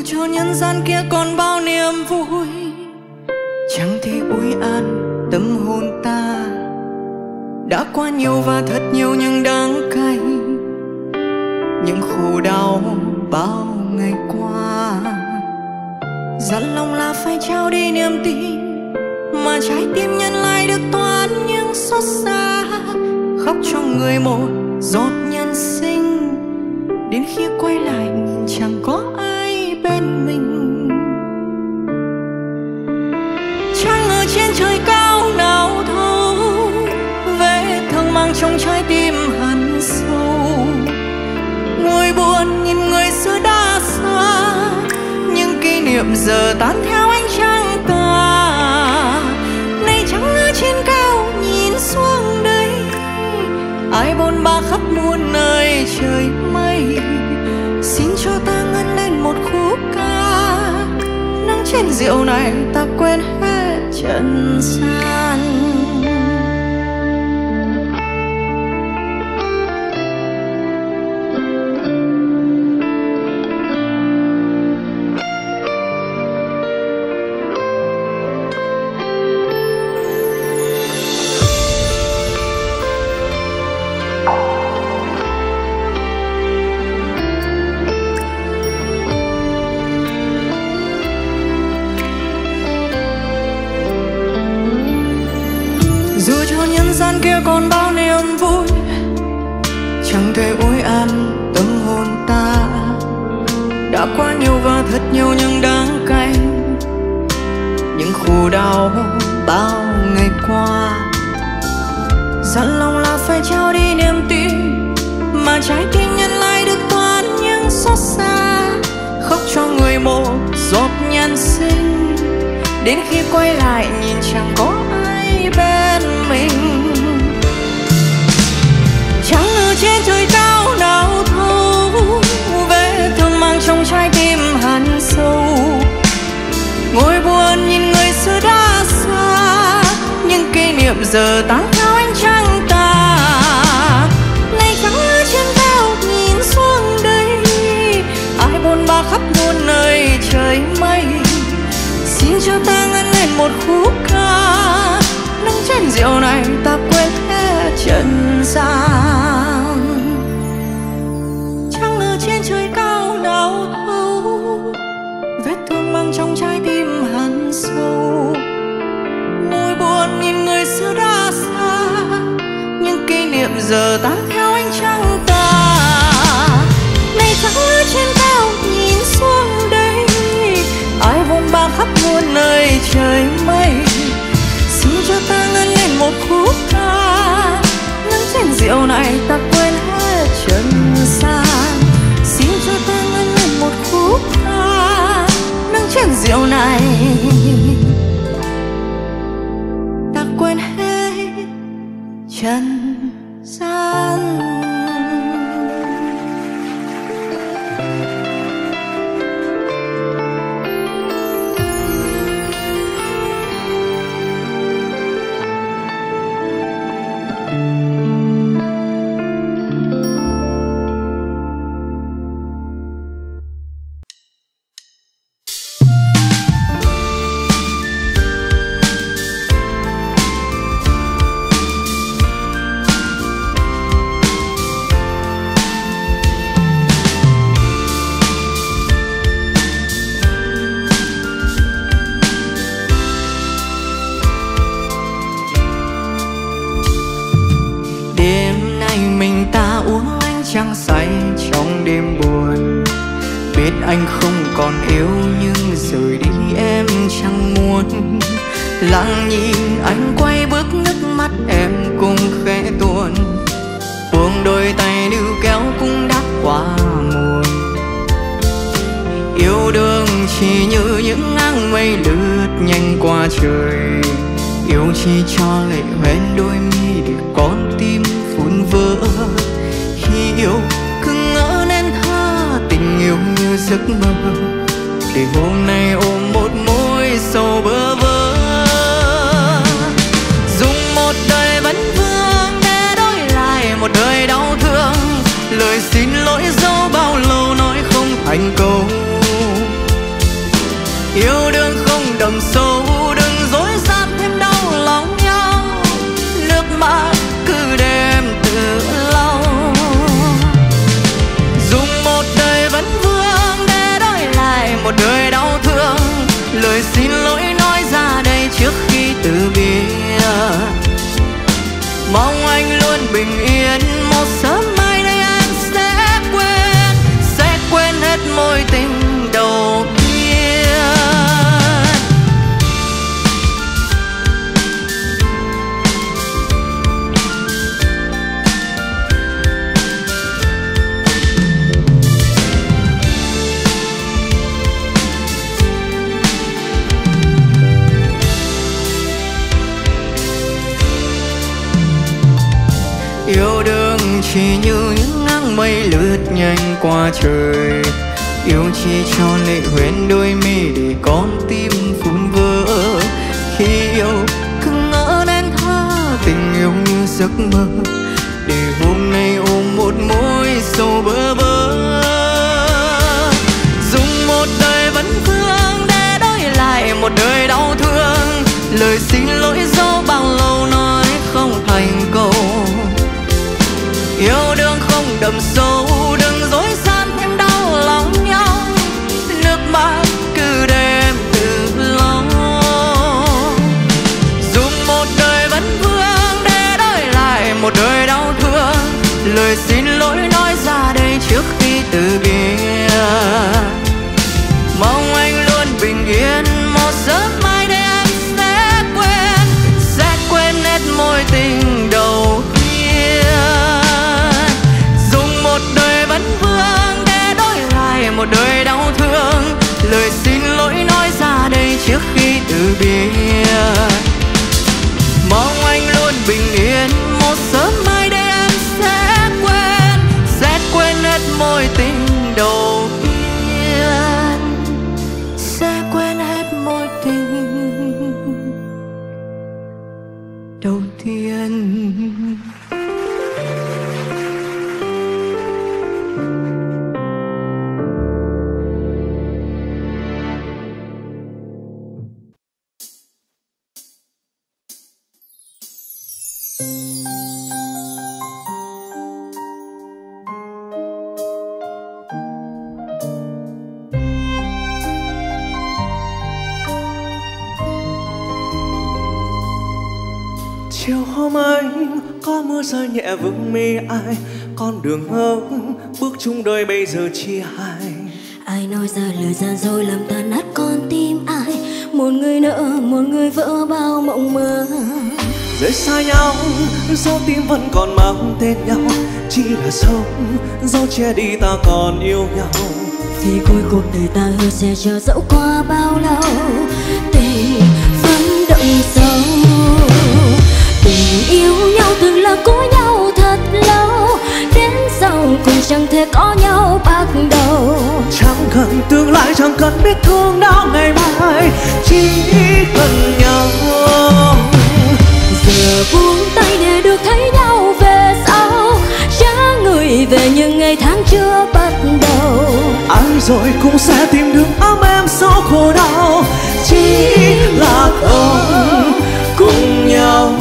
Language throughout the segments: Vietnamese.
cho nhân gian kia còn bao niềm vui, chẳng thể ủi an tâm hồn ta. Đã qua nhiều và thật nhiều những đắng cay, những khổ đau bao ngày qua. Dặn lòng là phải trao đi niềm tin, mà trái tim nhân lại được toán những xót xa. Khóc cho người một giọt nhân sinh, đến khi quay lại nhìn chẳng có ai bên mình. Trăng ở trên trời cao nào thấu, vết thương mang trong trái tim hằn sâu. Ngồi buồn nhìn người xưa đã xa, những kỷ niệm giờ tan theo ánh trăng tà. Này trăng ở trên cao nhìn xuống đây, ai bôn ba khắp muôn nơi trời mây. Xin cho ta ngân lên một khúc ca, nắng trên rượu này ta quên hết trần gian. Kia còn bao niềm vui, chẳng thể ủi an tâm hồn ta. Đã qua nhiều và thật nhiều những đắng cay, những khổ đau bao ngày qua. Dặn lòng là phải trao đi niềm tin, mà trái tim nhân lại được toán những xót xa. Khóc cho người một giọt nhân sinh, đến khi quay lại nhìn chẳng có ai bên mình. Trăng ở trên trời cao nào thấu, vết thương mang trong trái tim hằn sâu. Ngồi buồn nhìn người xưa đã xa, những kỷ niệm giờ tan theo ánh trăng tà. Này trăng ở trên cao nhìn xuống đây, ai bôn ba khắp muôn nơi trời mây. Xin cho ta ngân lên một khúc ca, nắng trên rượu này ta quên hết trần gian. Trăng ở trên trời cao nào thấu, vết thương mang trong trái tim hằn sâu. Ngồi buồn nhìn người xưa đã xa, những kỷ niệm giờ tan theo ánh trăng tà. Này trăng ở trên cao nhìn xuống đây, ai vun ba khắp muôn nơi trời mây. Xin cho ta ngân lên một khúc ca, nắng trên rượu này ta quên hết trần gian. Xin cho ta ngân lên một khúc ca, nắng trên rượu này ta quên hết trần gian. Trăng say trong đêm buồn, biết anh không còn yêu nhưng rời đi em chẳng muốn. Lặng nhìn anh quay bước, nước mắt em cũng khẽ tuôn. Buông đôi tay níu kéo cũng đã quá muộn. Yêu đương chỉ như những áng mây lướt nhanh qua trời, yêu chỉ cho lệ hoen đôi mi để con tim phun vỡ. Khi yêu cứ ngỡ nên thơ, tình yêu như giấc mơ, để hôm nay ôm một mối sầu bơ vơ. Dùng một đời vấn vương để đổi lại một đời đau thương. Lời xin lỗi dẫu bao lâu nói không thành câu, nắng mây lướt nhanh qua trời. Yêu chi cho lệ hoen đôi mi để con tim phun vỡ. Khi yêu cứ ngỡ nên tha tình yêu như giấc mơ, để hôm nay ôm một mối sầu bơ vơ. Dùng một đời vấn vương để đổi lại một đời đau thương. Lời xin lỗi dẫu bao lâu nói không thành câu. Yêu đương không đậm sâu, đừng dối gian thêm đau lòng nhau. Nước mắt cứ đêm từ lâu. Dùng một đời vấn vương để đổi lại một đời đau thương. Lời xin lỗi nói ra đây trước khi từ biệt. Mong anh luôn bình yên, một sớm mai đây anh sẽ quên hết mối tình đầu tiên. Dùng một đời vấn vương để đổi lại một đời đau thương. Lời xin lỗi nói ra đây trước khi từ biệt. Mong anh luôn bình yên, một sớm mai đây em sẽ quên hết mối tình đầu tiên. Sẽ quên hết mối tình đầu tiên. Chiều hôm ấy có mưa rơi nhẹ vương mi ai. Con đường ngốc bước chung đôi bây giờ chia hai. Ai nói ra lời gian dối làm tan nát con tim ai. Một người nợ một người vỡ bao mộng mơ. Rời xa nhau dẫu tim vẫn còn mang tên nhau. Chỉ là sống dẫu che đi ta còn yêu nhau. Vì cuối cuộc đời ta hứa sẽ chờ dẫu qua bao lâu. Tình vẫn động sâu. Tình yêu nhau từng là cố nhau thật lâu. Đến sau cùng chẳng thể có nhau bắt đầu. Chẳng cần tương lai, chẳng cần biết thương đau ngày mai. Chỉ cần nhau. Giờ buông tay để được thấy nhau về sau. Trả người về những ngày tháng chưa bắt đầu. Ai rồi cũng sẽ tìm được ấm em sau khổ đau. Chỉ là không cùng nhau.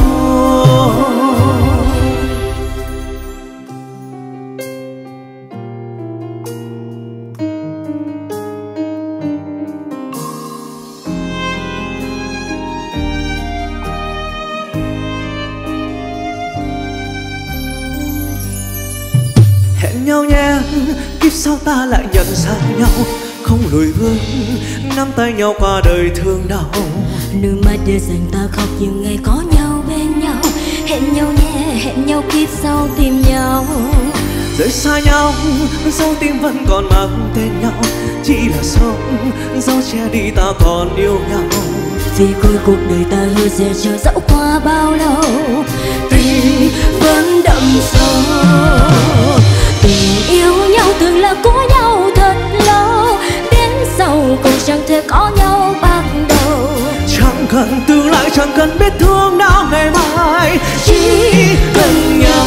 Hẹn nhau nhé, kiếp sau ta lại nhận ra nhau. Không lùi bước, nắm tay nhau qua đời thương đau. Nước mắt để dành ta khóc những ngày có nhau bên nhau. Hẹn nhau nhé, hẹn nhau kiếp sau tìm nhau. Rời xa nhau, dẫu tim vẫn còn mang tên nhau. Chỉ là sống, dẫu che đi ta còn yêu nhau. Vì cuối cuộc đời ta hứa sẽ chờ dẫu qua bao lâu. Tình vẫn đậm sâu. Tình yêu nhau từng là cố nhau thật lâu. Đến sau cùng chẳng thể có nhau bắt đầu. Chẳng cần tương lai, chẳng cần biết thương đau ngày mai. Chỉ cần nhau.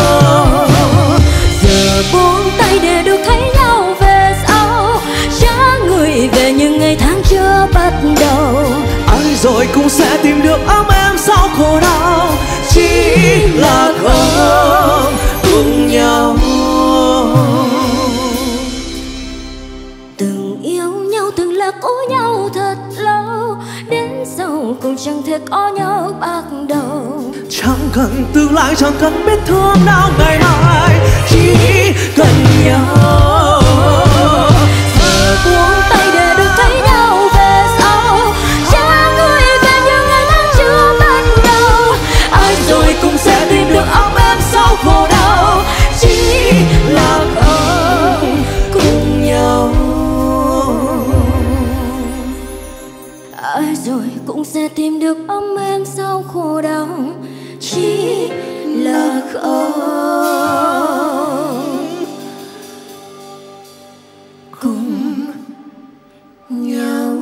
Giờ buông tay để được thấy nhau về sau. Trả người về những ngày tháng chưa bắt đầu. Ai rồi cũng sẽ tìm được ấm em sau khổ đau. Chỉ là không cùng nhau. Từng yêu nhau từng là cố nhau thật lâu. Đến sau cùng chẳng thể có nhau bắt đầu. Chẳng cần tương lai, chẳng cần biết thương đau ngày mai. Chỉ cần nhau. Giờ buông tay để được thấy nhau về sau. Trả người về những ngày tháng chưa bắt đầu. Ai rồi cũng sẽ tìm được ấm em sau khổ đau. Chỉ là không cùng nhau. Ai rồi cũng sẽ tìm được ấm em sau khổ đau. Chỉ là không cùng nhau.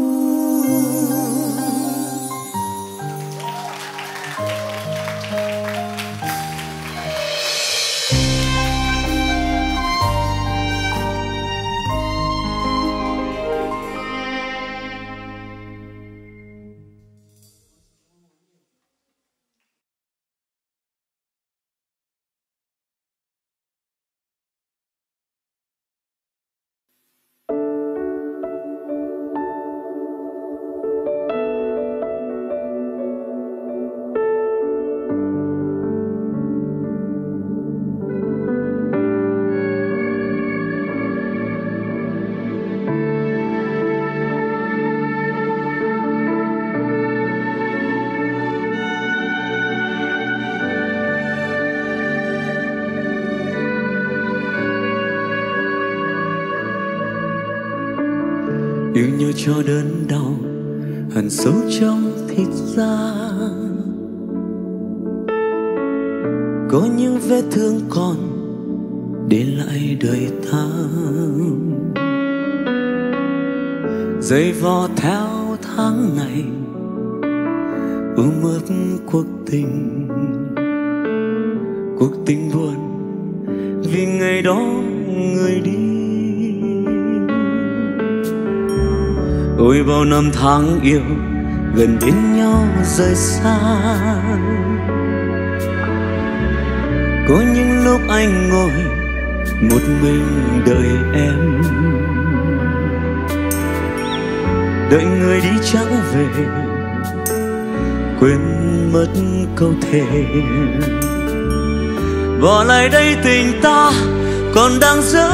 Yêu nhau cho đớn đau hằn sâu trong thịt da, có những vết thương còn để lại đời ta, dày vò theo tháng ngày ướt cuộc tình buồn vì ngày đó người đi. Ôi bao năm tháng yêu gần bên nhau rời xa, có những lúc anh ngồi một mình đợi em, đợi người đi chẳng về, quên mất câu thề, bỏ lại đây tình ta còn đang dở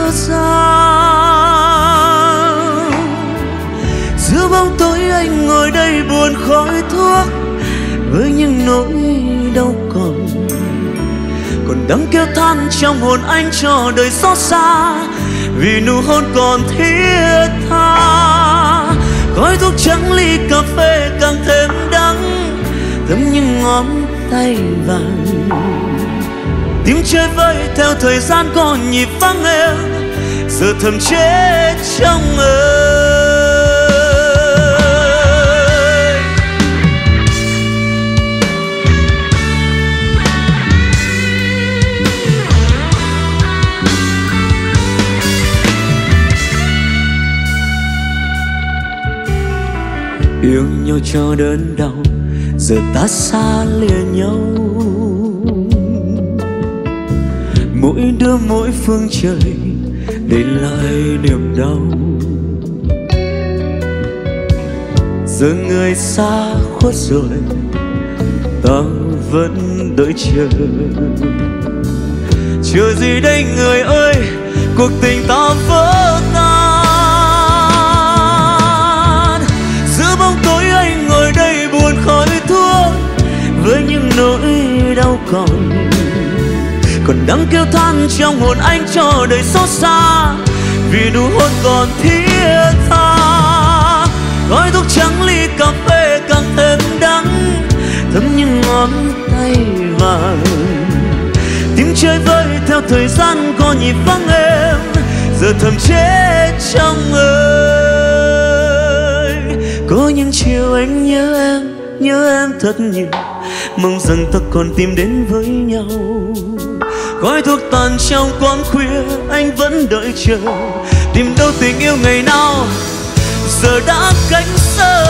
dang. Giữa bóng tối anh ngồi đây buồn khói thuốc với những nỗi đau còn đắng kêu than trong hồn anh cho đời xót xa, vì nụ hôn còn thiết tha. Khói thuốc trắng ly cà phê càng thêm đắng, thấm những ngón tay vàng. Tiếng chơi vơi theo thời gian có nhịp vắng êm, giờ thầm chết trong ơi. Yêu nhau cho đớn đau, giờ ta xa lìa nhau, mỗi đứa mỗi phương trời để lại niềm đau. Giờ người xa khuất rồi, ta vẫn đợi chờ. Chờ gì đây người ơi, cuộc tình ta vỡ tan. Giữa bóng tối anh ngồi đây buồn khói thuốc với những nỗi đau còn đắng kêu than trong hồn anh cho đời xót xa, vì nụ hôn còn thiết tha. Khói thuốc trắng ly cà phê càng thêm đắng, thấm những ngón tay vàng. Tiếng chơi vơi theo thời gian có nhịp vắng êm, giờ thầm chết trong ơi. Có những chiều anh nhớ em thật nhiều, mong rằng ta còn tìm đến với nhau. Khói thuốc tàn trong quán khuya, anh vẫn đợi chờ, tìm đâu tình yêu ngày nào giờ đã cánh xa.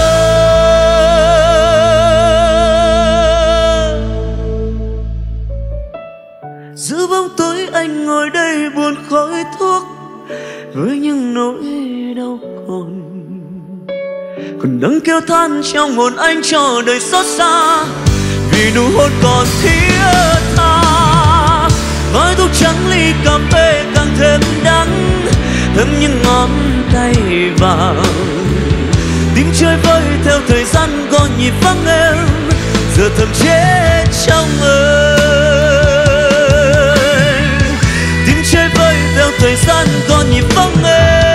Giữa bóng tối anh ngồi đây buồn khói thuốc với những nỗi đau còn đắng kêu than trong hồn anh cho đời xót xa, vì nụ hôn còn thiết tha. Khói thuốc trắng ly cà phê càng thêm đắng, thấm những ngón tay vàng. Tiếng chơi vơi theo thời gian có nhịp vắng êm, giờ thầm chết trong ơi. Tiếng chơi vơi theo thời gian có nhịp vắng êm,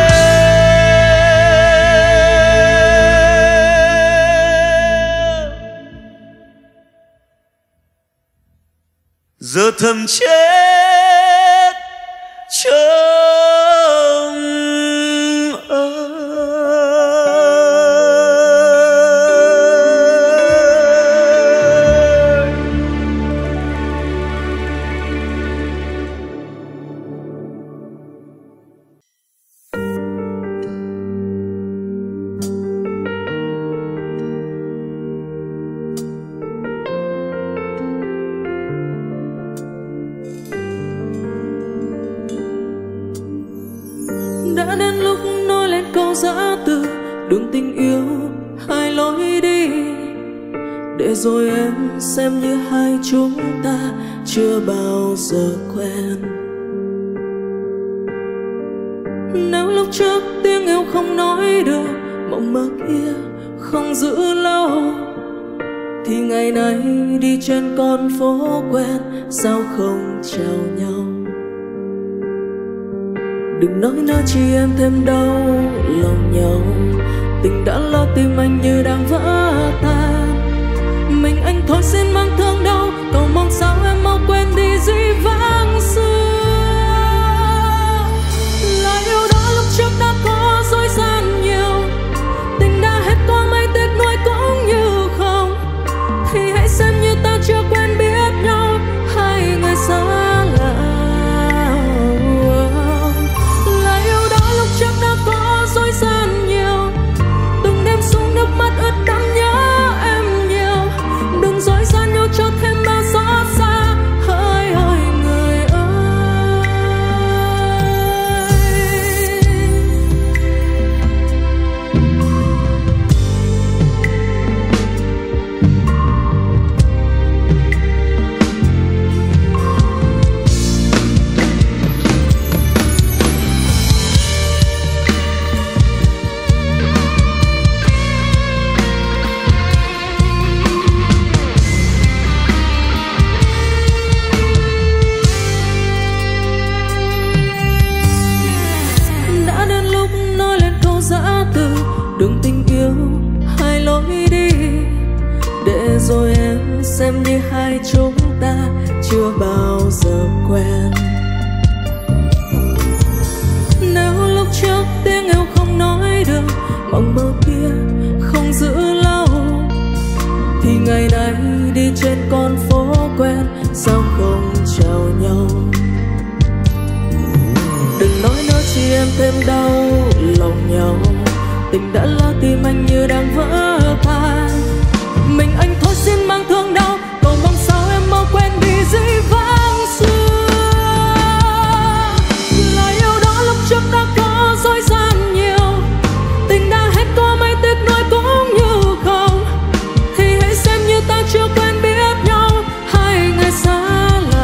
giờ thầm chết trong Đã đến lúc nói lên câu giã từ, đường tình yêu hai lối đi, để rồi em xem như hai chúng ta chưa bao giờ quen. Nếu lúc trước tiếng yêu không nói được, mộng mơ kia không giữ lâu, thì ngày nay đi trên con phố quen sao không chào nhau. Đừng nói nữa chỉ em thêm đau lòng nhau, tình đã lỡ tim anh như đang vỡ tan. Mình anh thôi xin mang thương đau, cầu mong sao em mau quên đi dĩ vãng xưa. Lời yêu đó lúc trước đã có dối gian nhiều, tình đã hết qua mấy tiếc nuối cũng như không, thì hãy xem như ta chưa quen biết nhau, hai người xa lạ. Lời yêu đó lúc trước đã có dối gian nhiều, từng đêm xuống nước mắt ướt đẫm nhớ em nhiều. Đừng dối gian nhau cho thêm bao xót xa, hỡi hỡi người ơi. Đã đến lúc nói lên câu giã từ, đường tình yêu hai lối đi, để rồi em xem như hai chúng ta chưa bao giờ quen. Nếu lúc trước tiếng yêu không nói được, mộng mơ kia không giữ lâu, thì ngày nay đi trên con phố quen sao không chào nhau. Đừng nói nữa chỉ em thêm đau lòng nhau, tình đã lỡ tim anh như đang vỡ tan. Mình anh thôi xin mang thương đau, cầu mong sao em mau quên đi dĩ vãng xưa. Lời yêu đó lúc trước đã có dối gian nhiều, tình đã hết có mấy tiếc nuối cũng như không, thì hãy xem như ta chưa quen biết nhau, hai người xa lạ.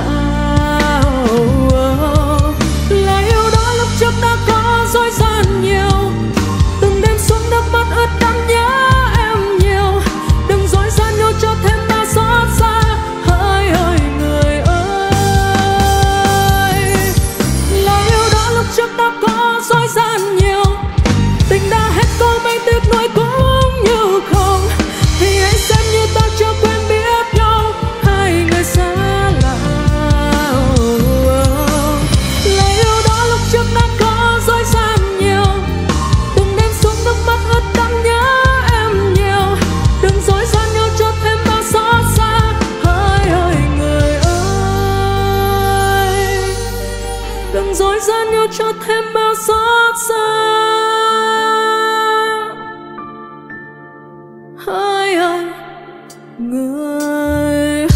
Lời yêu đó lúc trước đã có dối gian nhiều, từng đêm xuống nước mắt ướt đẫm nhớ em nhiều. Đừng dối gian nhau cho thêm ta xót xa, hỡi hỡi người ơi. Lời yêu đó lúc trước đã có dối gian nhiều, tình đã hết có mấy tiếc nuối cũng như không, thì hãy xem như ta chưa quen biết nhau, hai người xa lạ. Lời yêu đó lúc trước đã có dối gian nhiều, từng đêm xuống nước mắt ướt đẫm nhớ em nhiều. Đừng dối gian nhau cho thêm bao xót xa, hỡi hỡi người ơi. Đừng dối gian nhau cho thêm bao xót xa, hỡi hỡi người ơi.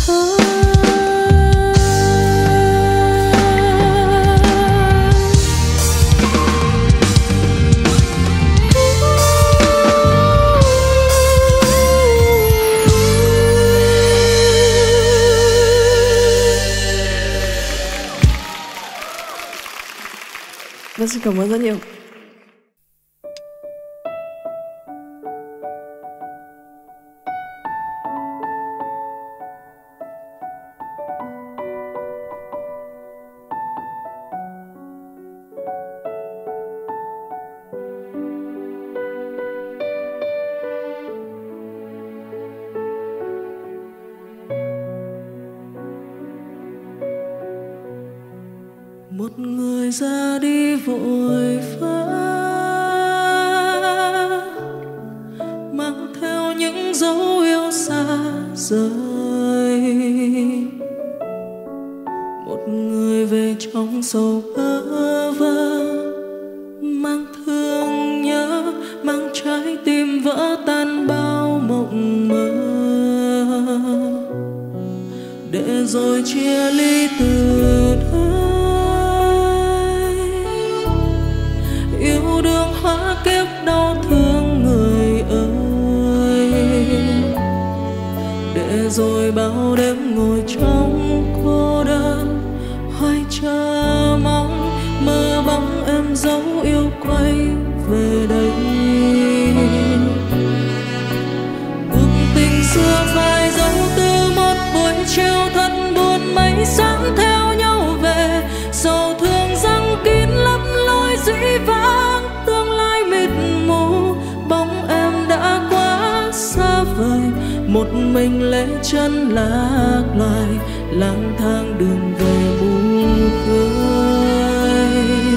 Vâng, xin cảm ơn rất nhiều. Một người ra đi vội vã, mang theo những dấu yêu xa rời. Một người về trong sầu bơ vơ, mang thương nhớ, mang trái tim vỡ tan bao mộng mơ, để rồi chia ly từ đây. hóa kiếp đau thương người ơi. Để rồi bao đêm ngồi trong cô đơn, hoài chờ mong mơ bóng em dấu yêu quay về đây. Cuộc tình xưa phải dấu từ một buổi chiều thật buồn, mây sáng theo nhau về, sầu thương răng kín lấp lối dĩ vãng, tương lai mịt mù, bóng em đã quá xa vời, một mình lê chân lạc loài, lang thang đường về buông khơi.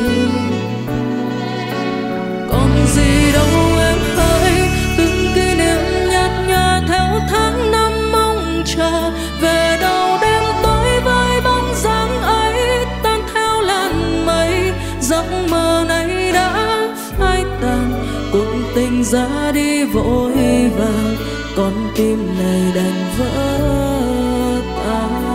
Còn gì đâu em ơi, từng kỷ niệm nhạt nhòa theo tháng năm mong chờ, về đâu đêm tối với bóng dáng ấy tan theo làn mây. Giấc mơ này đã phai tàn, cuộc tình ra đi vội vàng, con tim này đành vỡ tan.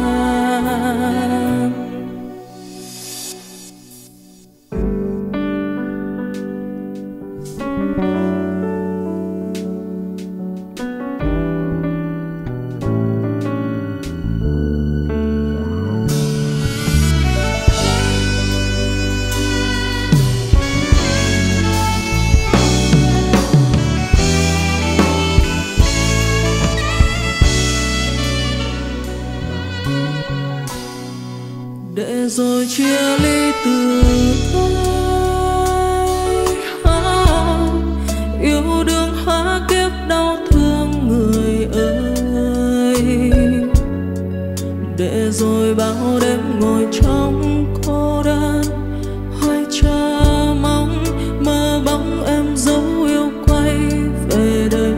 Để rồi chia ly từ thôi, yêu đương hóa kiếp đau thương người ơi. Để rồi bao đêm ngồi trong cô đơn, hoài chờ mong mơ bóng em dấu yêu quay về đây.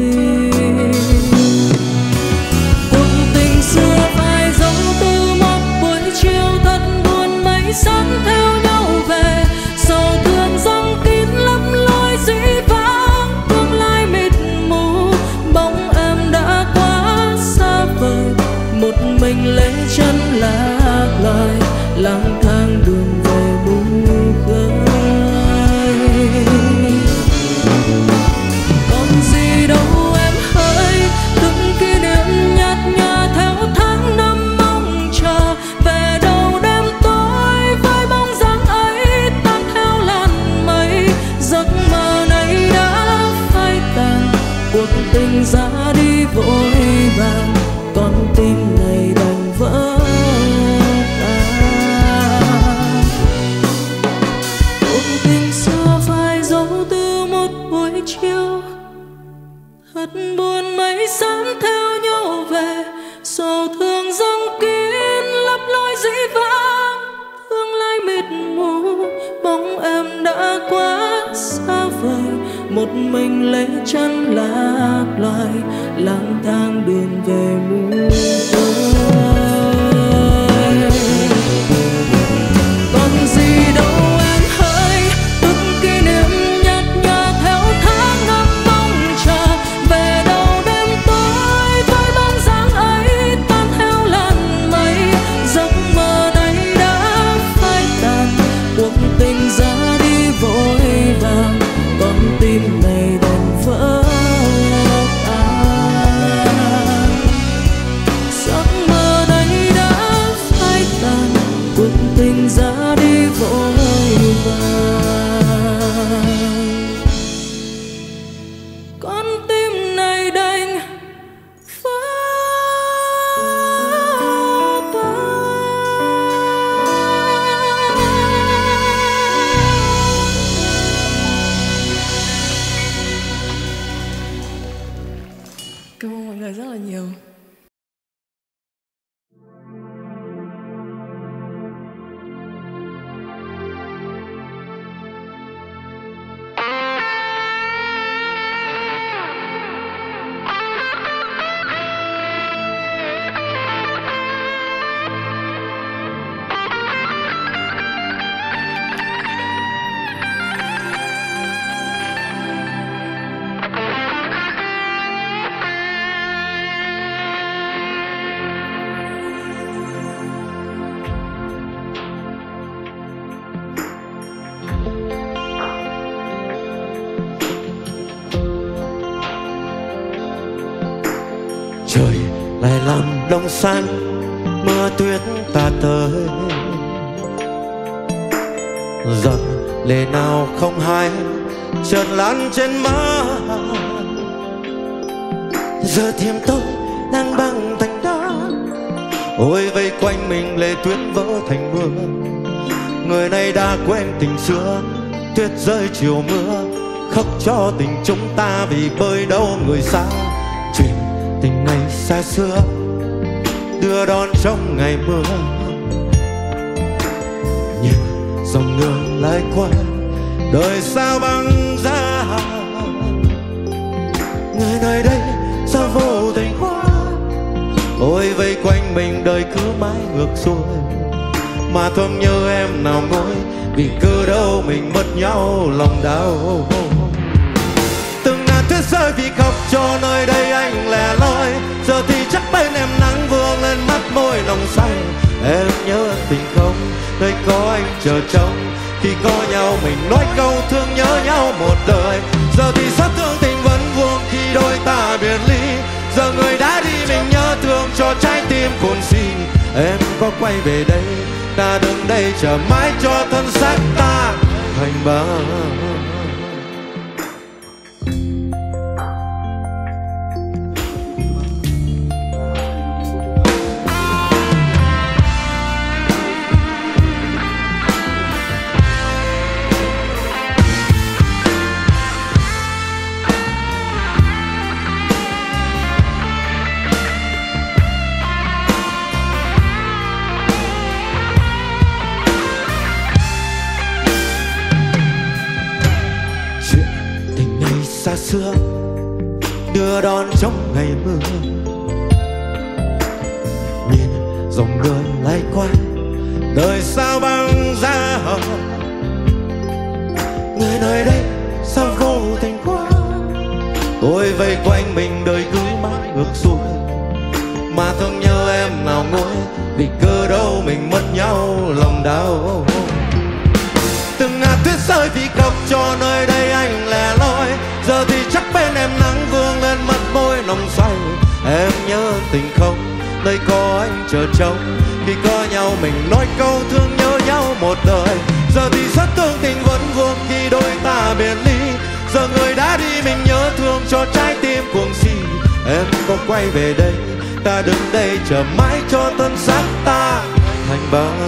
Cuộc tình xưa phải dấu từ một buổi chiều thật buồn, mây sáng theo nhau về, sầu thương răng kín lấp lối dĩ vãng, tương lai mịt mù, bóng em đã quá xa vời, một mình lê chân lạc loài, lang thang đường về buông khơi. Còn gì đâu em ơi, từng kỷ niệm nhạt nhòa theo tháng năm mong chờ, về đâu đêm tối với bóng dáng ấy tan theo làn mây. Giấc mơ này đã phai tàn, cuộc tình ra đi vội vàng, con tim này đành vỡ tan. Cuộc tình xưa phải dấu từ một buổi chiều thật buồn, mây sáng theo nhau về, sầu thương răng kín lấp lối dĩ vãng, tương lai mịt mù, bóng em đã quá xa vời, một mình lê chân lạc loài, lang thang đường về muôn khơi. Còn gì đâu em ơi, từng kỷ niệm nhạt nhòa theo tháng năm mong chờ, về đâu đêm tối với bóng dáng ấy tan theo làn mây. Giấc mơ này đã phai tàn, cuộc tình ra đi vội vàng, con tim này đành vỡ tan. Giấc Trời lại làm đông xanh, mưa tuyết ta tới. Giọt lệ nào không hay chợt lăn trên má. Giờ thêm tôi đang băng thành đá. Ôi vây quanh mình lệ tuyết vỡ thành mưa. Người này đã quen tình xưa, tuyết rơi chiều mưa, khóc cho tình chúng ta vì bơi đâu người xa. Chuyện tình này xa xưa đưa đón trong ngày mưa. Nhìn dòng đường lái qua, đời sao băng giá. Người nơi đây sao vô tình quá. Ôi vây quanh mình đời cứ mãi ngược xuôi. Mà thương nhớ em nào ngồi, vì cứ đâu mình mất nhau lòng đau. Từng ngàn tuyết rơi vì khóc cho nơi đây anh lẻ loi. Giờ thì chắc bên em nắng vương lên mắt môi lòng say. Em nhớ tình không, nơi có anh chờ trông. Khi có nhau mình nói câu thương nhớ nhau một đời. Giờ thì xót thương tình vẫn vương khi đôi ta biệt ly. Giờ người đã đi mình nhớ thương cho trái tim cuồng si. Em có quay về đây, ta đứng đây chờ mãi cho thân xác ta thành băng. Xa xưa đưa đón trong ngày mưa. Nhìn dòng đường lái qua, đời sao băng giá. Người nơi đây sao vô tình quá. Ôi vây quanh mình đời cứ mãi ngược xuôi. Mà thương nhớ em nào ngồi, vì cơ đâu mình mất nhau lòng đau. Từng ngàn tuyết rơi vì khóc cho nơi đây anh lẻ loi. Giờ thì chắc bên em nắng vương lên mắt môi nồng say. Em nhớ tình không, nơi có anh chờ trông. Khi có nhau mình nói câu thương nhớ nhau một đời. Giờ thì rất thương tình vẫn vương khi đôi ta biệt ly. Giờ người đã đi mình nhớ thương cho trái tim cuồng si. Em có quay về đây, ta đứng đây chờ mãi cho thân xác ta thành băng.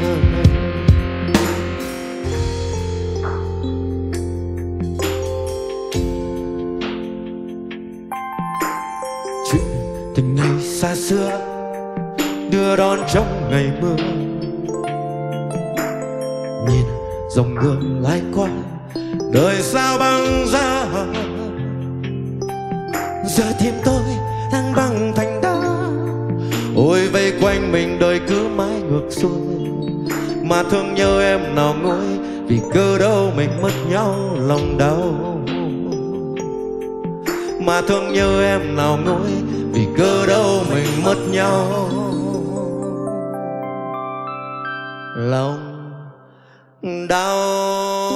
Tình ngày xa xưa đưa đón trong ngày mưa. Nhìn dòng đường lái qua, đời sao băng giá. Giờ thêm tôi đang băng thành đá. Ôi vây quanh mình đời cứ mãi ngược xuôi. Mà thương nhớ em nào ngồi, vì cơ đâu mình mất nhau lòng đau. Mà thương nhớ em nào ngồi, vì cơ đâu mình mất nhau lòng đau.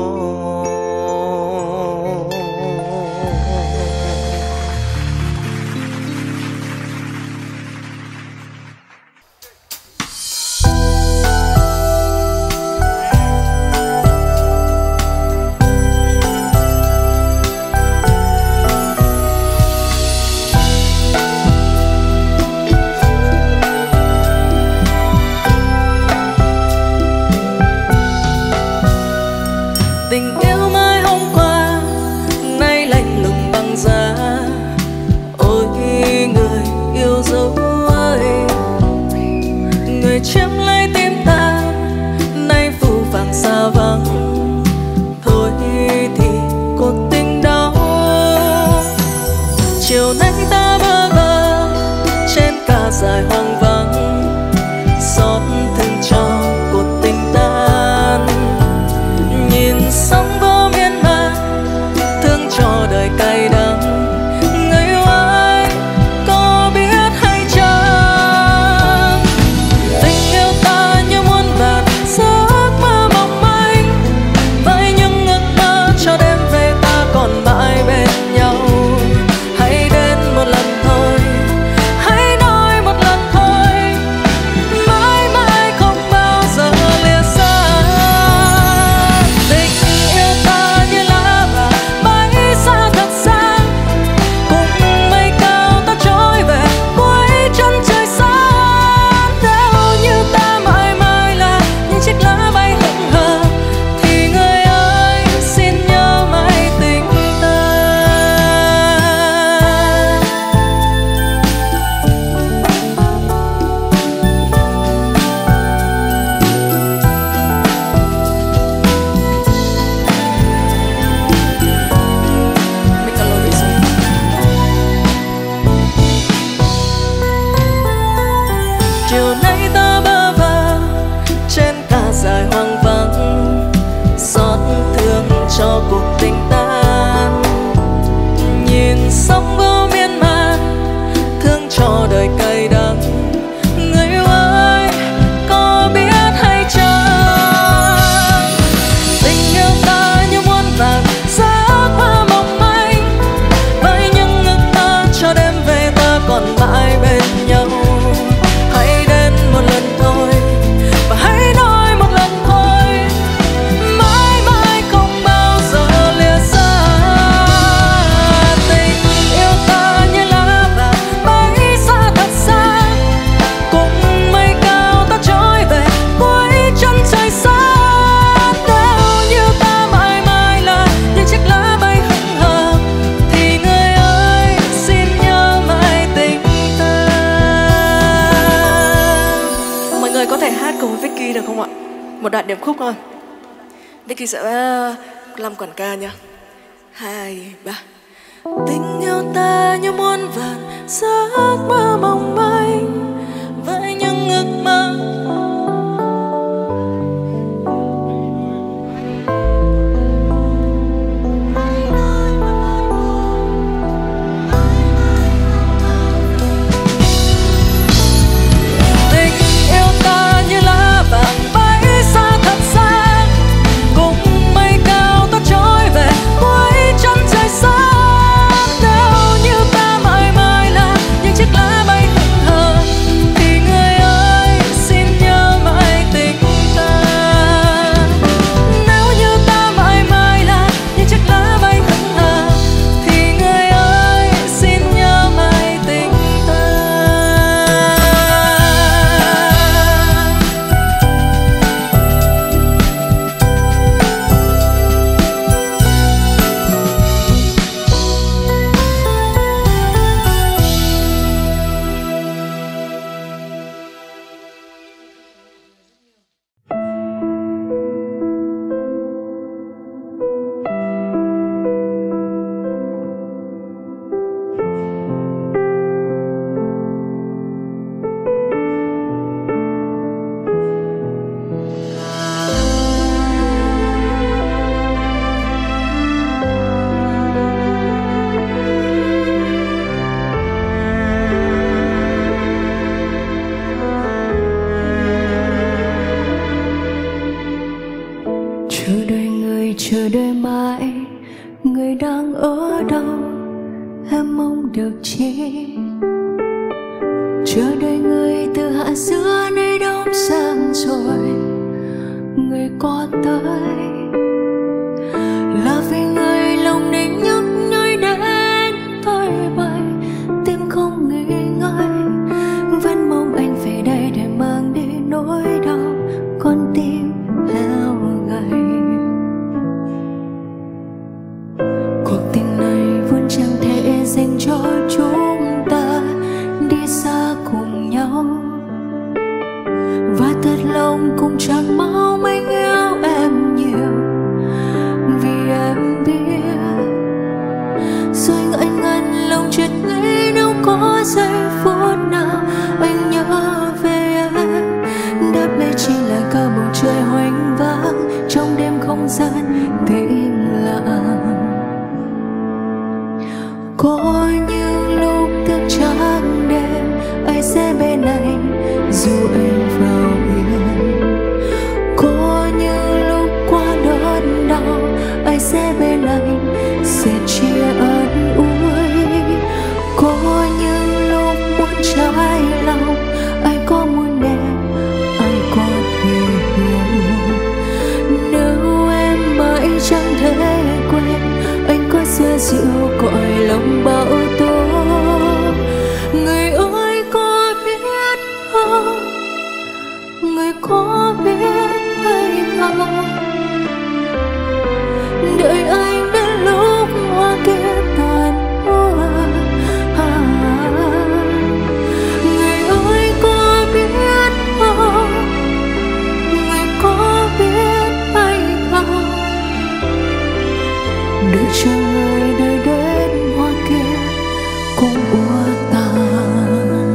Dài hoang vắng xót thương cho cuộc tình tan. Nhìn sóng vô miên man khúc thôi. Vicky sẽ làm quảng ca nha. 2, 3. Tình yêu ta như muôn vàn giấc mơ mong manh với những ước mơ. Chờ đợi mãi, người đang ở đâu, em mong được chi? Chờ đợi người từ hạ giữa nơi đông sang rồi, người có tới là vì người lòng nên nhức nhối đến tôi bay, tim không nghỉ ngơi, vẫn mong anh về đây để mang đi nỗi đau con tim heo gầy. Chẳng thể dành cho chúng ta đi xa cùng nhau, và thật lòng cũng chẳng mong anh yêu em nhiều, vì em biết rồi ngại ngần lòng chợt nghĩ đâu có giây phút nào anh nhớ về em. Đáp lại chỉ là cả bầu trời hoang vắng trong đêm không gian tĩnh lặng. Có những lúc thức trắng đêm anh sẽ bên anh dù anh vào yên. Có những lúc qua đớn đau anh sẽ bên anh sẽ chia ân ủi. Có những lúc muốn trái lòng anh có muốn em anh có thể hiểu. Nếu em mãi chẳng thể quên anh có xưa dịu cõi lòng bão tố. Người ơi có biết không, người có biết hay không, đợi anh đến lúc hoa kia tàn hoa. Người ơi có biết không, người có biết hay không, đợi cho người đời đến hoa kia cũng úa tàn.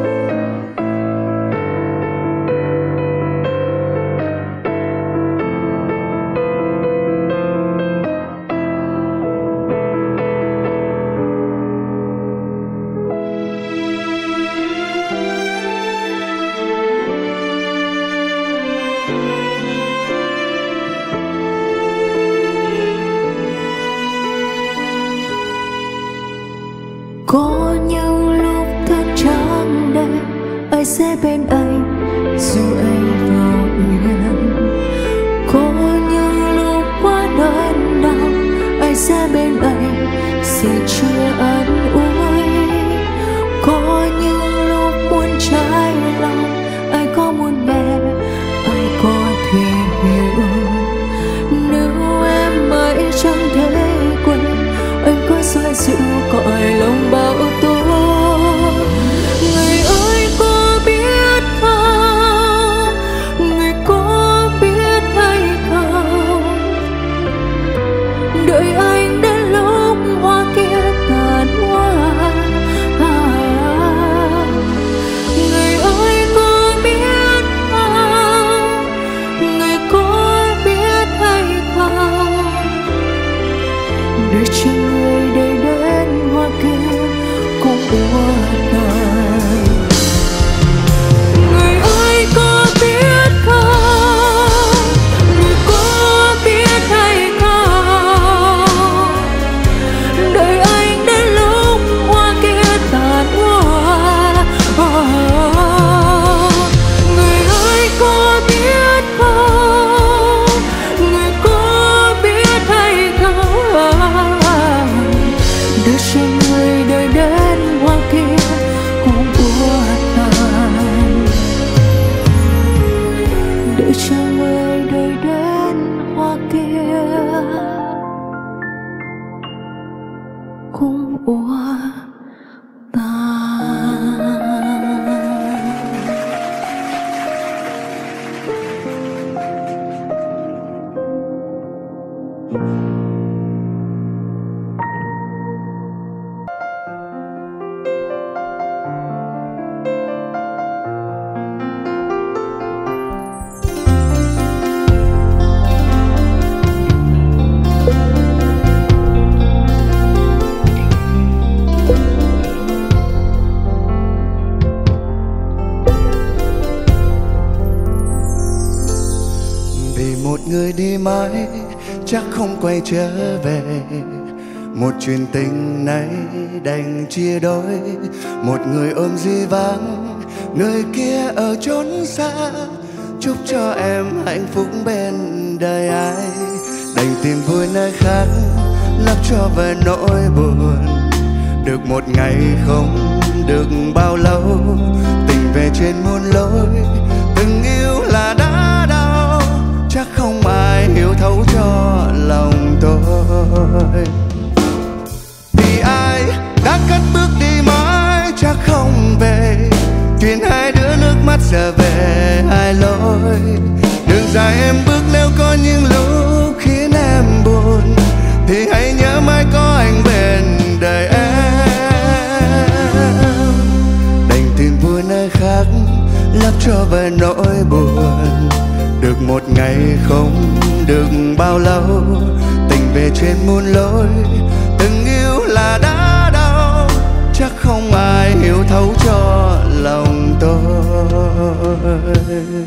Có những lúc thức trắng đêm anh sẽ bên anh dù anh vào yên. Có những lúc quá đớn đau anh sẽ bên anh sẽ chia ân ủi. Có những lúc muốn trái lòng anh có muốn nghe anh có thể hiểu. Nếu em mãi chẳng thể quên anh có xoa dịu cõi lòng bão tố. Người ơi có biết không, người có đợi anh đến lúc hoa kia tàn hoa. Người ơi có biết không, người có biết hay không, đợi cho người đợi đến hoa kia cũng úa tàn. Người ơi có biết không, người có biết hay không, đợi anh đến lúc hoa kia tàn hoa. Người ơi có biết không, người có biết hay không, đợi cho người đợi đến hoa kia cũng úa tàn. Đợi cho người đợi đến hoa kia cũng úa tàn. Vì một người đi mãi chắc không quay trở về, một chuyện tình này đành chia đôi. Một người ôm dĩ vãng, người kia ở chốn xa, chúc cho em hạnh phúc bên đời ai. Đành tìm vui nơi khác, lấp cho về nỗi buồn. Được một ngày không được bao lâu, tình về trên muôn lối. Từng yêu là đã đau, chắc không ai hiểu thấu cho lòng tôi. Vì ai đã cất bước đi mãi chắc không về, chuyện hai đứa nước mắt giờ về hai lối. Đường dài em bước nếu có những lúc khiến em buồn, thì hãy nhớ mãi có anh bên đời em. Đành tìm vui nơi khác, lấp cho về nỗi buồn. Được một ngày không được bao lâu, tình về trên muôn lối. Từng yêu là đã đau, chắc không ai hiểu thấu cho lòng tôi.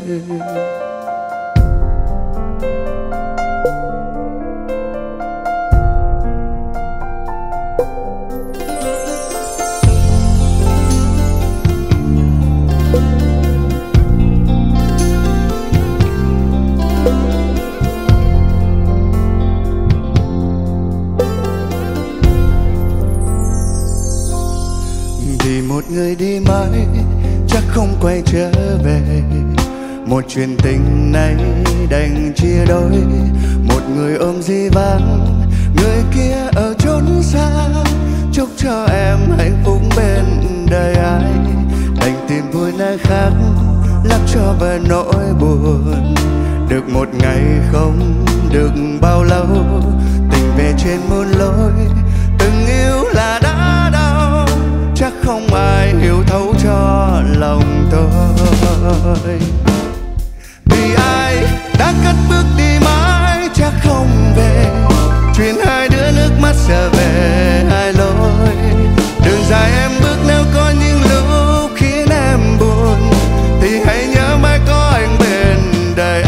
Vì một người đi mãi chắc không quay trở về, một chuyện tình này đành chia đôi. Một người ôm dĩ vãng, người kia ở chốn xa, chúc cho em hạnh phúc bên đời ai. Đành tìm vui nơi khác, lấp cho về nỗi buồn. Được một ngày không được bao lâu, tình về trên muôn lối. Từng yêu là đã đau, chắc không ai hiểu thấu cho lòng tôi. Vì ai đã cất bước đi mãi chắc không về, chuyện hai đứa nước mắt giờ về hai lối. Đường dài em bước nếu có những lúc khiến em buồn, thì hãy nhớ mãi có anh bên đời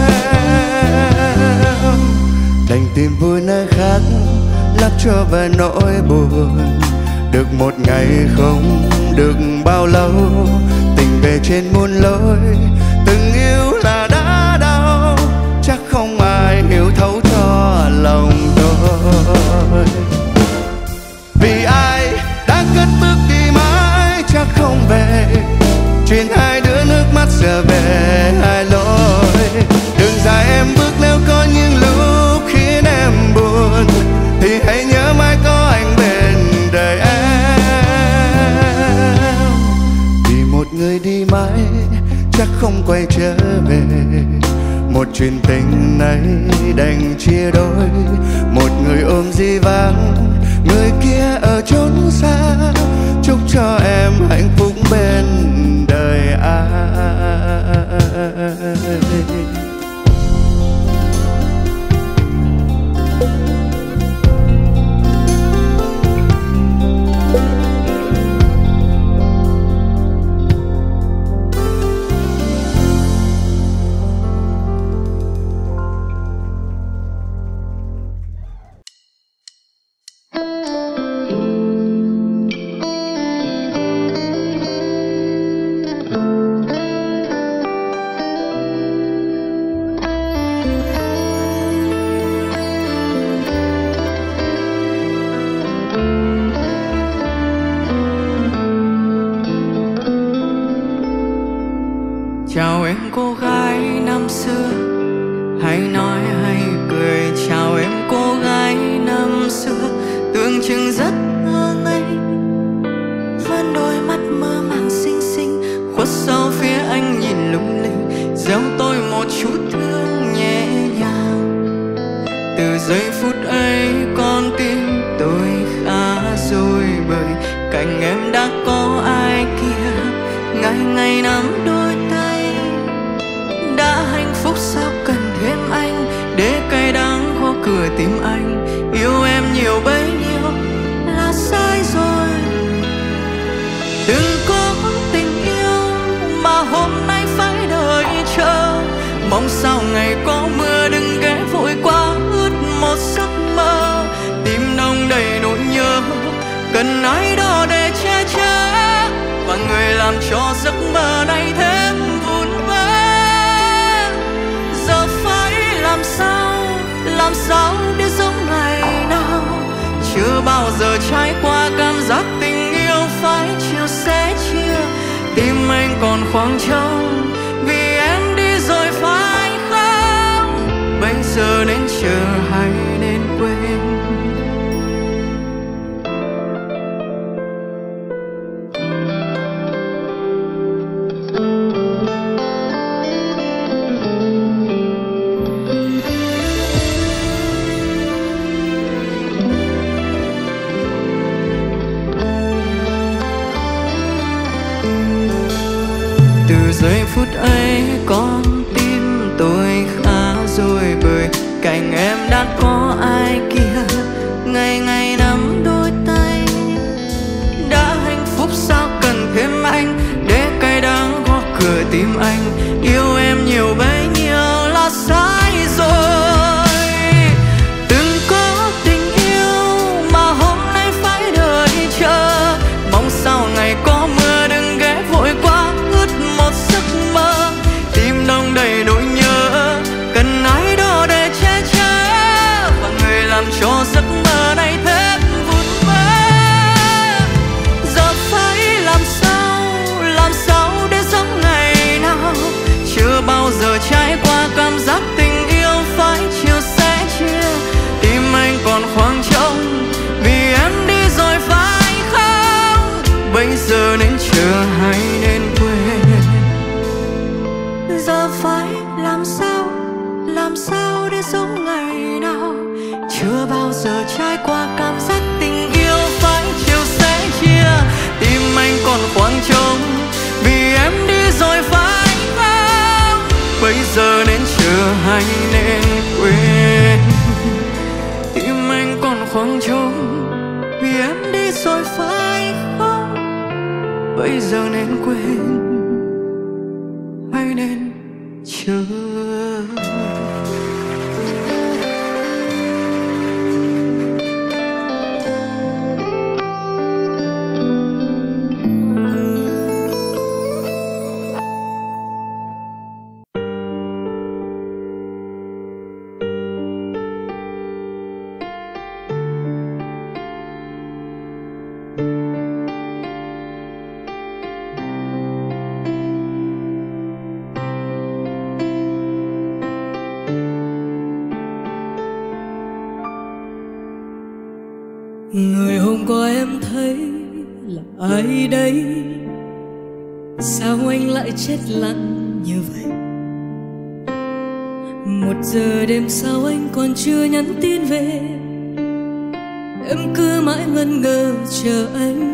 em. Đành tìm vui nơi khác, lấp cho về nỗi buồn. Được một ngày không được bao lâu, tình về trên muôn lối. Từng yêu là đã đau, chắc không ai hiểu thấu cho lòng tôi. Vì ai đã cất bước đi mãi chắc không về, chuyện hai đứa nước mắt giờ về hai lối. Đường dài em bước nếu có những lúc khiến em buồn, thì hãy nhớ mãi có anh bên đời em. Vì một người đi mãi chắc không quay trở về, một chuyện tình này đành chia đôi. Một người ôm buồm dĩ vãng, người kia ở chốn xa. Chúc cho em hạnh phúc bên đời ai. Chào em cô gái năm xưa, hay nói hay cười. Chào em cô gái năm xưa, tưởng chừng rất ngơ ngây. Vẫn đôi mắt mơ màng xinh xinh, khuất sau phía anh nhìn lung linh. Gieo tôi một chút thương nhẹ nhàng. Từ giây phút ấy con tim tôi khá rối bời. Cạnh em đã có ai kia, ngày ngày nắm đôi tay. Đã hạnh phúc sao cần thêm anh, để cay đắng khó cửa tim anh. Yêu em nhiều bấy nhiêu là sai rồi. Từng có tình yêu mà hôm nay phải đợi chờ. Mong sao ngày có mưa đừng ghé vội qua ướt một giấc mơ. Tim đông đầy nỗi nhớ, cần ai đó để che chở. Và người làm cho giấc mơ này thêm vun vỡ. Giờ phải làm sao để giống ngày nào. Chưa bao giờ trải qua cảm giác tình yêu phải chiều sẻ chia. Tim anh còn khoảng trống vì em đi rồi phải không? Bây giờ nên chờ hay nên quên? Giây phút ấy con tim tôi khá rối bời. Cạnh em đã có ai kia, ngày ngày nắm đôi tay. Đã hạnh phúc sao cần thêm anh, để cay đắng gõ cửa tim anh. Yêu em nhiều bấy nhiêu là sai rồi. Từng có tình yêu mà hôm nay phải đợi chờ. Mong sao ngày có mưa đừng ghé vội qua ướt một giấc mơ. Tim đông đầy nỗi nhớ, cần ai đó để che chở. Và người làm cho giấc mơ này thêm vun vỡ. Giờ phải làm sao để giống ngày nào. Chưa bao giờ trải qua cảm giác tình yêu phải chiều sẻ chia. Tim anh còn khoảng trống vì em đi rồi phải không? Bây giờ nên chờ hay nên quên? Giờ phải làm sao để giống ngày nào. Chưa bao giờ trải qua cảm giác tình yêu phải chiều sẻ chia. Tim anh còn khoảng trống vì em đi rồi phải không? Bây giờ nên chờ hay nên quên? Tim anh còn khoảng trống vì em đi rồi phải không? Bây giờ nên quên hay nên chờ? Người hôm qua em thấy là ai đây? Sao anh lại chết lặng như vậy? 1 giờ đêm sao anh còn chưa nhắn tin về? Em cứ mãi ngẩn ngơ chờ anh.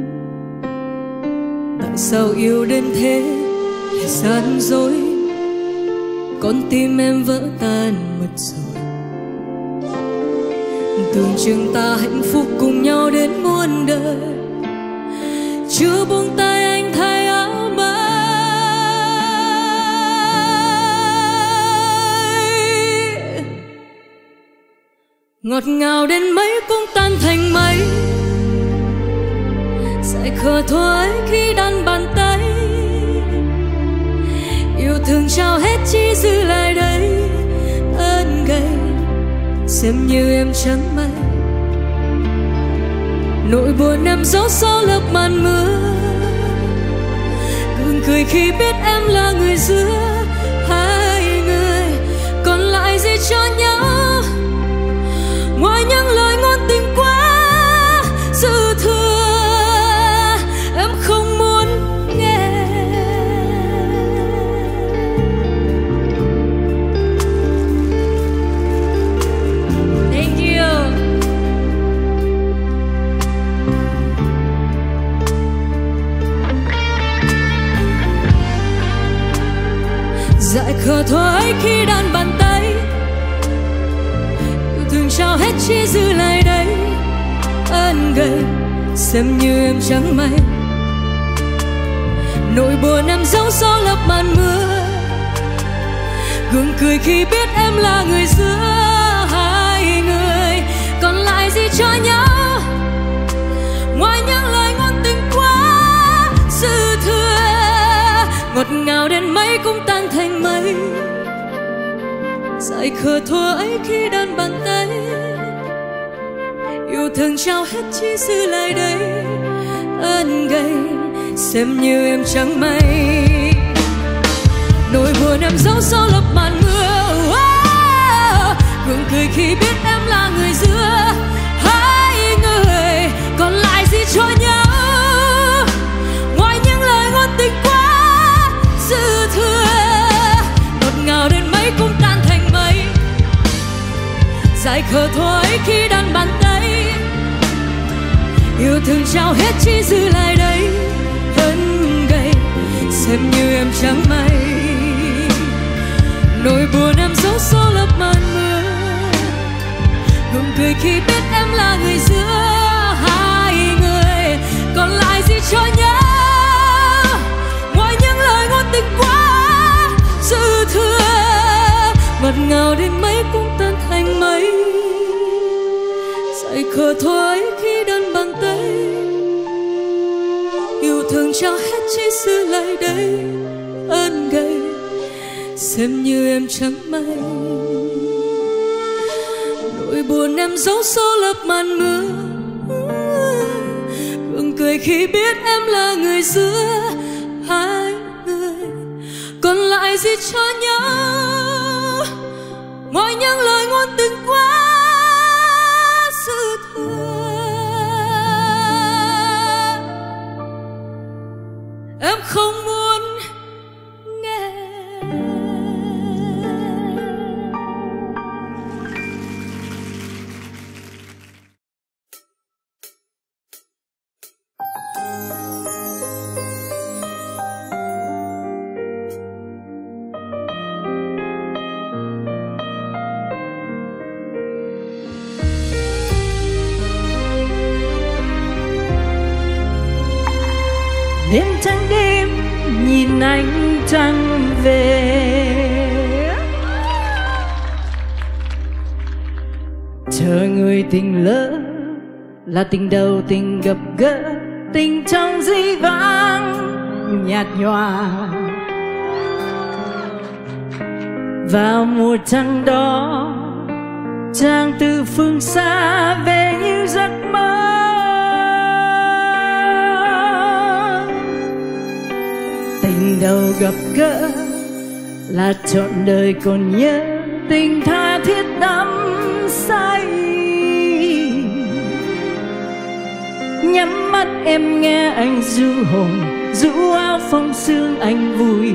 Tại sao yêu đến thế là gian dối, con tim em vỡ tan mất rồi. Tưởng chừng ta hạnh phúc cùng nhau đến muôn đời, chưa buông tay anh thay áo mới. Ngọt ngào đến mấy cũng tan thành mây, dại khờ thôi khi đan bàn tay. Yêu thương trao hết chỉ giữ lại đây ơn gầy, xem như em chẳng may. Nỗi buồn em giấu sau lớp màn mưa, gượng cười khi biết em là người giữa hai người. Còn lại gì cho nhau ngoài những lời ngôn tình quá dư thừa, em không muốn nghe. Thank you. Dại khờ thôi khi đan bàn tay, yêu thương trao hết chỉ giữ lại đây ơn gầy, xem như em chẳng may. Nỗi buồn em giấu sau lớp màn mưa, gượng cười khi biết em là người giữa hai người. Còn lại gì cho nhau ngoài những lời ngôn tình quá dư thừa, ngọt ngào đến mấy cũng tan thành mây. Dại khờ thua ấy khi đan bàn tay, yêu thương trao hết chỉ giữ lại đây ơn gầy, xem như em chẳng may. Nỗi buồn em giấu sau lớp màn mưa, gượng cười khi biết em là người giữa hai người. Còn lại gì cho nhau ngoài những lời ngôn tình quá dư thừa, ngọt ngào đến mấy cũng tan thành mây. Dại khờ thôi khi đan bàn tay, yêu thương trao hết chỉ giữ lại đây ơn gầy, xem như em chẳng may. Nỗi buồn em giấu sau lớp màn mưa, gượng cười khi biết em là người giữa hai người. Còn lại gì cho nhau ngoài những lời ngôn tình quá dư thừa, ngọt ngào đến mấy cũng tan thành mây. Dại khờ thôi khi đan bàn tay, yêu thương trao hết chỉ giữ lại đây ơn gầy, xem như em chẳng may. Nỗi buồn em giấu sau lớp màn mưa, gượng cười khi biết em là người giữa hai người. Còn lại gì cho nhau ngoài những lời ngôn tình quá dư thừa, em không muốn nghe. Đêm trắng đêm nhìn anh trăng về, chờ người tình lỡ là tình đầu tình gặp gỡ, tình trong dĩ vãng nhạt nhòa. Vào mùa trăng đó chàng từ phương xa về như giấc mơ. Tình đầu gặp gỡ là trọn đời còn nhớ, tình tha thiết đắm say. Nhắm mắt em nghe anh du hồn, rũ áo phong sương anh vui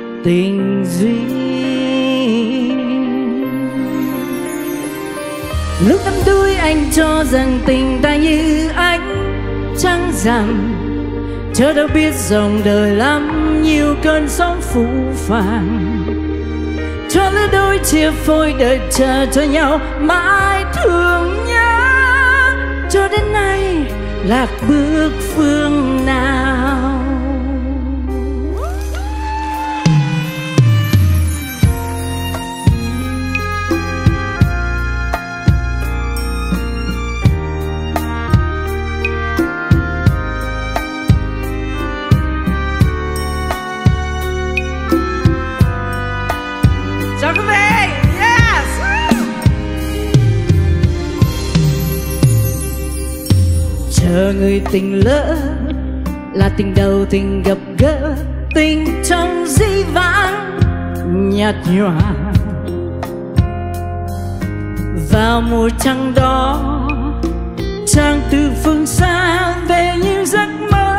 tình duyên. Lúc đắm đuối anh cho rằng tình ta như ánh trăng rằm, chớ đâu biết dòng đời lắm nhiều cơn sóng phũ phàng. Cho lứa đôi chia phôi đợi chờ cho nhau mãi thương nhớ, cho đến nay lạc bước phương nào. Chào quý vị, yes! Chờ người tình lỡ là tình đầu tình gặp gỡ, tình trong dĩ vãng nhạt nhòa. Vào mùa trăng đó, trăng từ phương xa về như giấc mơ.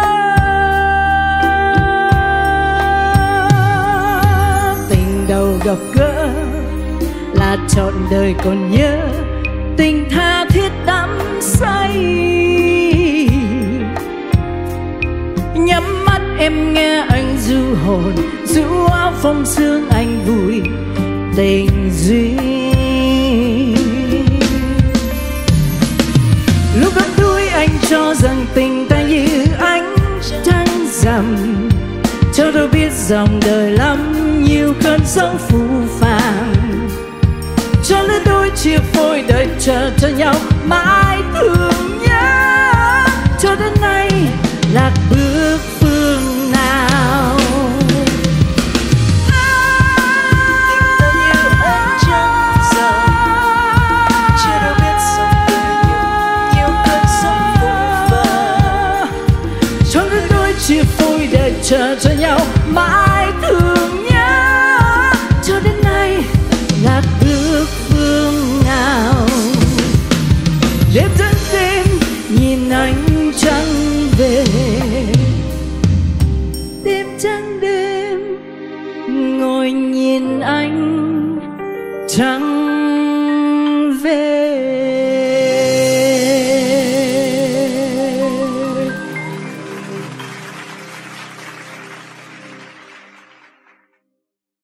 Tình đầu gặp gỡ là trọn đời còn nhớ, tình tha thiết đắm say. Nhắm mắt em nghe anh du hồn, du áo phong sương anh vui tình duyên. Lúc đắm đuối anh cho rằng tình ta như ánh trăng rằm, cho đâu biết dòng đời lắm nhiều cơn sóng phũ phàng. Cho lứa đôi chia phôi đợi chờ cho nhau mãi thương nhớ, cho đến nay lạc bước phương nào. Chia phôi để chờ cho nhau mãi thương nhớ, cho đến nay lạc bước phương nào. Đêm dẫn đêm nhìn ánh trăng về, đêm trăng đêm ngồi nhìn ánh trăng về.